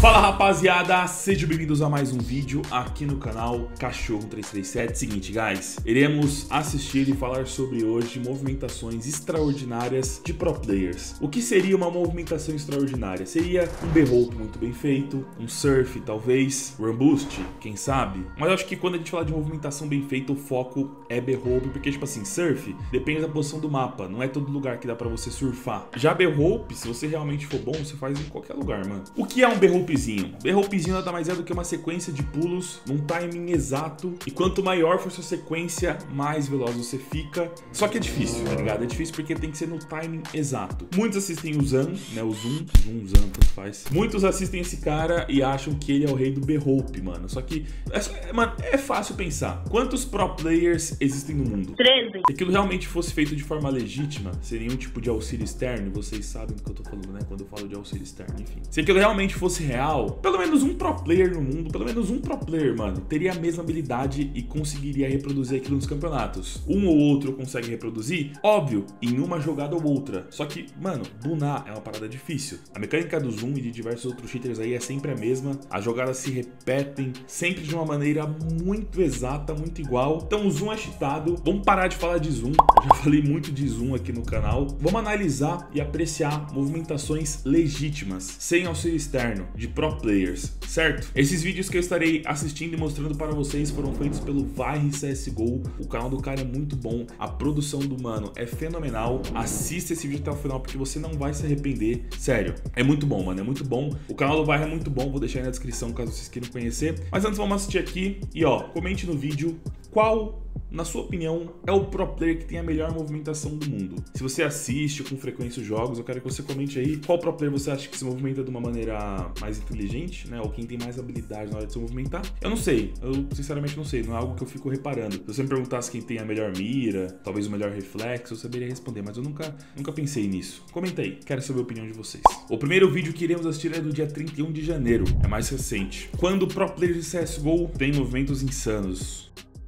Fala rapaziada, sejam bem-vindos a mais um vídeo aqui no canal Cachorro 337. Seguinte, guys, iremos assistir e falar sobre hoje movimentações extraordinárias de pro players. O que seria uma movimentação extraordinária? Seria um B-Hope muito bem feito, um Surf talvez, Run Boost, quem sabe? Mas eu acho que quando a gente fala de movimentação bem feita, o foco é B-Hope, porque tipo assim, Surf depende da posição do mapa, não é todo lugar que dá pra você surfar. Já B-Hope, se você realmente for bom, você faz em qualquer lugar, mano. O que é um B-Hope? B-Hopezinho nada mais é do que uma sequência de pulos num timing exato, e quanto maior for sua sequência, mais veloz você fica. Só que é difícil, tá ligado? É difícil porque tem que ser no timing exato. Muitos assistem o Zan, né? O Zan, tanto faz. Muitos assistem esse cara e acham que ele é o rei do B-Hope, mano. Só que, mano, é fácil pensar. Quantos pro players existem no mundo? 13. Se aquilo realmente fosse feito de forma legítima, sem nenhum tipo de auxílio externo, vocês sabem do que eu tô falando, né? Quando eu falo de auxílio externo, enfim. Se aquilo realmente fosse real, pelo menos um pro player no mundo, pelo menos um pro player, mano, teria a mesma habilidade e conseguiria reproduzir aquilo nos campeonatos. Um ou outro consegue reproduzir, óbvio, em uma jogada ou outra. Só que, mano, bunar é uma parada difícil. A mecânica do Zoom e de diversos outros cheaters aí é sempre a mesma. As jogadas se repetem, sempre de uma maneira muito exata, muito igual. Então o Zoom é cheatado. Vamos parar de falar de Zoom. Eu já falei muito de Zoom aqui no canal. Vamos analisar e apreciar movimentações legítimas, sem auxílio externo, de pro players, certo? Esses vídeos que eu estarei assistindo e mostrando para vocês foram feitos pelo Vairi CSGO. O canal do cara é muito bom, a produção do mano é fenomenal. Assista esse vídeo até o final porque você não vai se arrepender. Sério, é muito bom, mano, é muito bom. O canal do Vairi é muito bom, vou deixar aí na descrição caso vocês queiram conhecer. Mas antes vamos assistir aqui e ó, comente no vídeo qual, na sua opinião, é o pro player que tem a melhor movimentação do mundo. Se você assiste com frequência os jogos, eu quero que você comente aí qual pro player você acha que se movimenta de uma maneira mais inteligente, né? Ou quem tem mais habilidade na hora de se movimentar. Eu não sei, eu sinceramente não sei, não é algo que eu fico reparando. Se você me perguntasse quem tem a melhor mira, talvez o melhor reflexo, eu saberia responder, mas eu nunca pensei nisso. Comenta aí, quero saber a opinião de vocês. O primeiro vídeo que iremos assistir é do dia 31 de janeiro, é mais recente. Quando o pro player de CSGO tem movimentos insanos.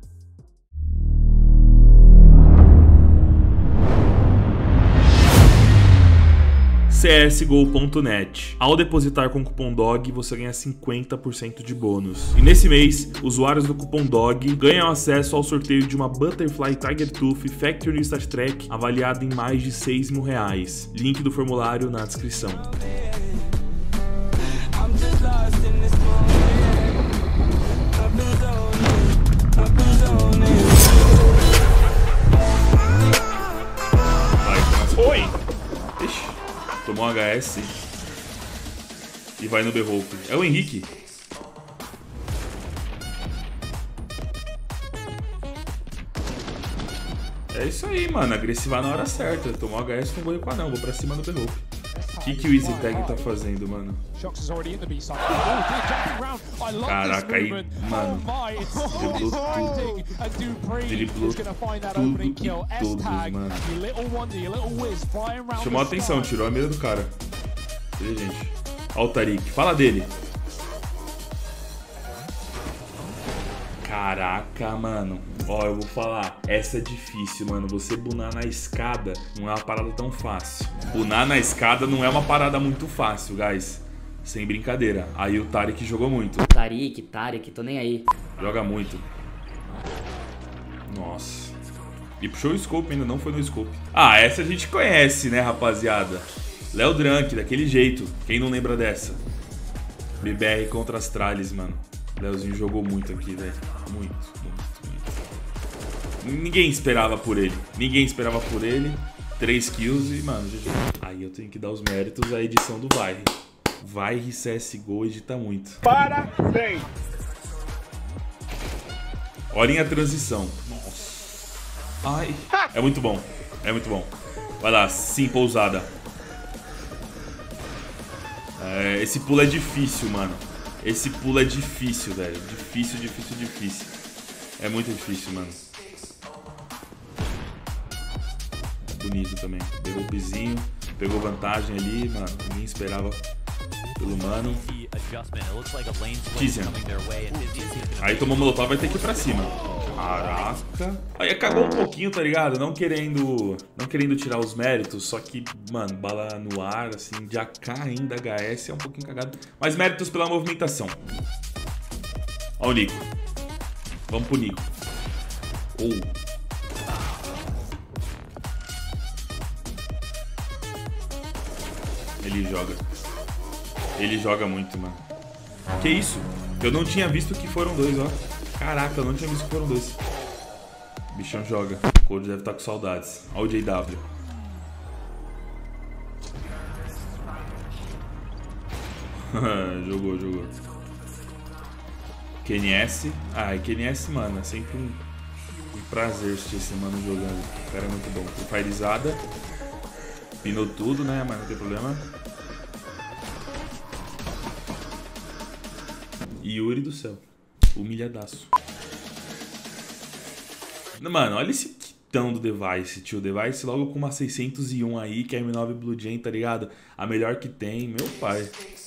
CSGO.net. Ao depositar com o cupom DOG, você ganha 50% de bônus. E nesse mês, usuários do cupom DOG ganham acesso ao sorteio de uma Butterfly Tiger Tooth Factory Stat Track avaliada em mais de R$6.000. Link do formulário na descrição. Oi! Ixi. Tomou um HS e vai no B-Hope. É o Henrique. É isso aí, mano. Agressivar na hora certa. Tomou um HS, não vou recuar não. Vou pra cima do B-Hope. O que o Easy Tag tá fazendo, mano? Caraca, aí, mano. Driblou tudo e todos, mano. Chamou a atenção, tirou a mira do cara. Inteligente. Ó o Tariq, fala dele. Caraca, mano. Ó, eu vou falar. Essa é difícil, mano. Você bunar na escada não é uma parada tão fácil. Bunar na escada não é uma parada muito fácil, guys. Sem brincadeira. Aí o Tariq jogou muito. Tariq, tô nem aí. Joga muito. Nossa. E puxou o scope ainda, não foi no scope. Ah, essa a gente conhece, né, rapaziada? Léo Drunk, daquele jeito. Quem não lembra dessa? BBR contra as Tralles, mano. Leozinho jogou muito aqui, velho. Muito. Ninguém esperava por ele. 3 kills e, mano, GG. Aí eu tenho que dar os méritos à edição do Vairi. Vairi CSGO edita muito. Parabéns! Olhem a transição. Nossa. Ai. É muito bom. Vai lá, sim, pousada. Esse pulo é difícil, mano. Esse pulo é difícil, velho. Difícil. É muito difícil, mano. Bonito também. Pegou o pizinho, pegou vantagem ali, mano. Ninguém esperava pelo mano. Tizian. Aí tomou molotov, vai ter que ir pra cima. Caraca. Aí cagou um pouquinho, tá ligado? Não querendo tirar os méritos, só que, mano, bala no ar, assim, de AK ainda, HS, é um pouquinho cagado. Mas méritos pela movimentação. Ó o Nico. Vamos pro Nico. Ele joga. Ele joga muito, mano. Que isso? Eu não tinha visto que foram dois, ó. Caraca, eu não tinha visto que foram dois. O bichão joga. O Code deve estar com saudades. Ó o JW. Jogou. QNS. Ah, e QNS, mano, é sempre um prazer assistir esse mano jogando. O cara é muito bom. Fireizada. Pinou tudo, né? Mas não tem problema. Yuri do céu. Humilhadaço. Mano, olha esse kitão do Device, tio. Device logo com uma 601 aí, que é M9 Blue Jay, tá ligado? A melhor que tem, meu pai.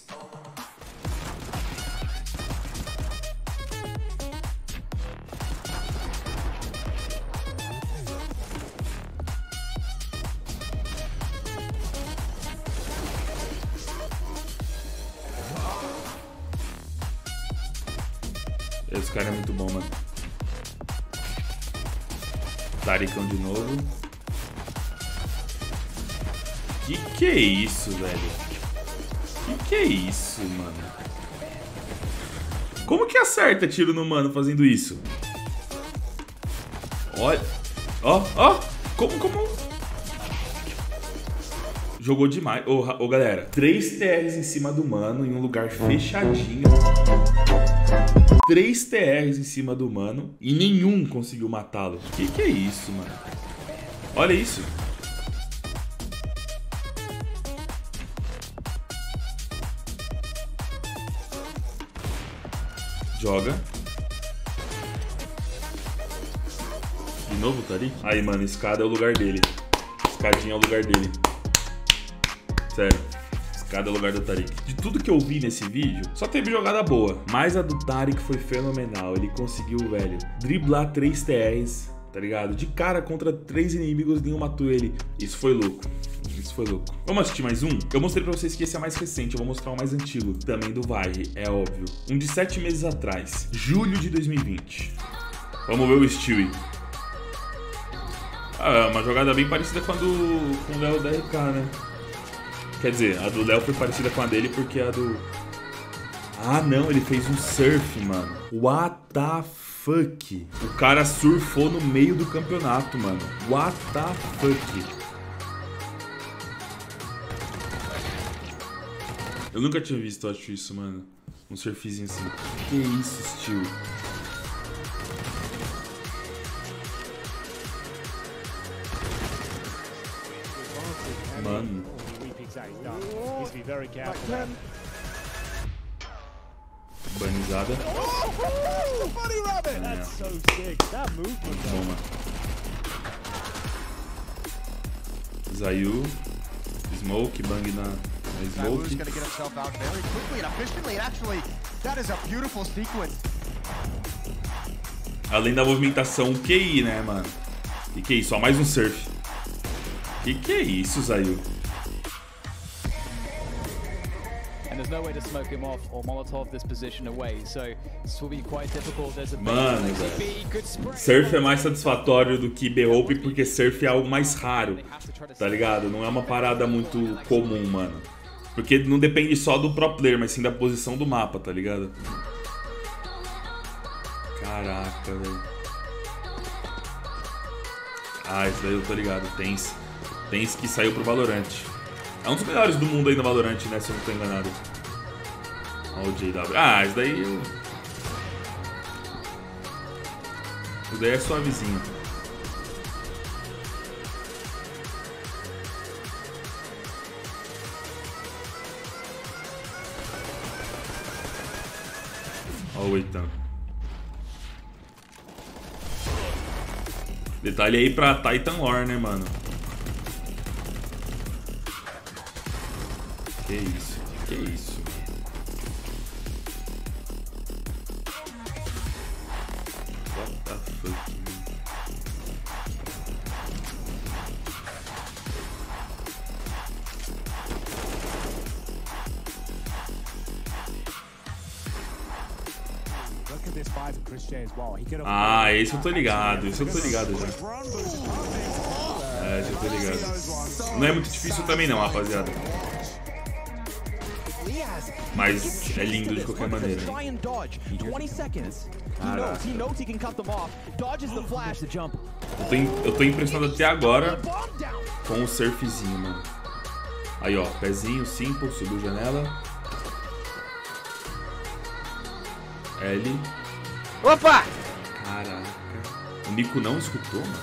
Esse cara é muito bom, mano. Taricão de novo. Que é isso, velho? Que é isso, mano? Como que acerta tiro no mano fazendo isso? Olha. Ó. Como? Jogou demais. Ô, galera. 3 TRs em cima do mano em um lugar fechadinho. 3 TRs em cima do mano e nenhum conseguiu matá-lo. Que é isso, mano? Olha isso. Joga. De novo, tá ali? Aí, mano, escada é o lugar dele. Escadinha é o lugar dele. Sério. Cada lugar do Tariq. De tudo que eu vi nesse vídeo, só teve jogada boa. Mas a do Tariq foi fenomenal. Ele conseguiu, velho, driblar 3 TRs, tá ligado? De cara contra 3 inimigos, nenhum matou ele. Isso foi louco. Vamos assistir mais um? Eu mostrei pra vocês que esse é mais recente. Eu vou mostrar o mais antigo. Também do Vaire, é óbvio. Um de 7 meses atrás. Julho de 2020. Vamos ver o Stewie. Ah, uma jogada bem parecida com o Léo da RK, né? Quer dizer, a do Léo foi parecida com a dele porque a do... Ah, não, ele fez um surf, mano. What the fuck? O cara surfou no meio do campeonato, mano. What the fuck? Eu nunca tinha visto, acho isso, mano. Um surfzinho assim. Que isso, Steel? Mano. Banizada. Bom, mano. Zayu. Smoke, bang na Smoke. Além da movimentação, o QI, né, mano? Que é isso? Só mais um surf. Que é isso, Zayu? Mano, velho. Surf é mais satisfatório do que B-Hope porque surf é algo mais raro, tá ligado? Não é uma parada muito comum, mano. Porque não depende só do pro player, mas sim da posição do mapa, tá ligado? Caraca, velho. Ah, isso daí eu tô ligado. Tens que saiu pro Valorant. É um dos melhores do mundo aí no Valorant, né? Se eu não tô enganado. Olha o JW. Ah, isso daí eu... Isso daí é suavezinho. Olha o Eitan. Detalhe aí pra Titan Lore, né, mano? Que isso? Ah, esse eu tô ligado. Esse eu tô ligado já. Esse eu tô ligado. Não é muito difícil também não, rapaziada. Mas é lindo de qualquer maneira. Caraca. Eu tô impressionado até agora com o surfzinho, mano. Aí, ó, pezinho, simple, subiu janela. L. Opa! Caraca. O Nico não escutou, mano?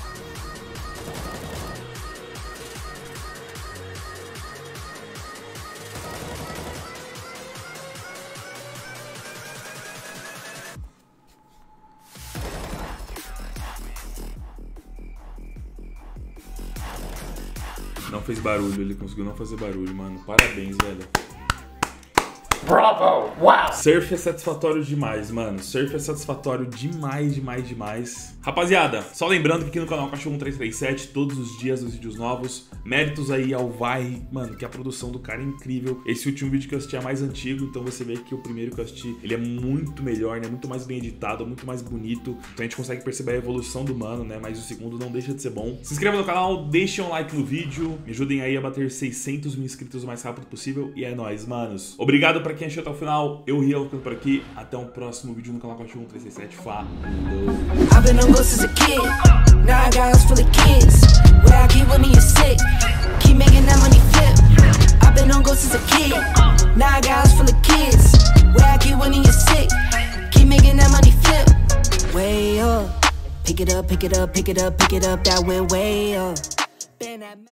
Não fez barulho, ele conseguiu não fazer barulho, mano. Parabéns, velho. Bravo! Wow! Surf é satisfatório demais, mano. Surf é satisfatório demais, demais, demais. Rapaziada, só lembrando que aqui no canal Cachorro 1337, todos os dias os vídeos novos. Méritos aí ao Vai, mano, que a produção do cara é incrível. Esse último vídeo que eu assisti é mais antigo, então você vê que o primeiro que eu assisti, ele é muito melhor, né? Muito mais bem editado, muito mais bonito. Então a gente consegue perceber a evolução do mano, né? Mas o segundo não deixa de ser bom. Se inscreva no canal, deixem um like no vídeo. Me ajudem aí a bater 600 mil inscritos o mais rápido possível. E é nóis, manos. Obrigado pra quem achou até o final. Eu, Rian, ficando por aqui. Até um próximo vídeo no canal Cachorro 1337. Falou! Since a kid, now I got house full of kids. Where I keep when you're sick, keep making that money flip. I've been on go since a kid, now I got house full of kids. Where I keep when you're sick, keep making that money flip. Way up, pick it up, pick it up, pick it up, pick it up, that went way up.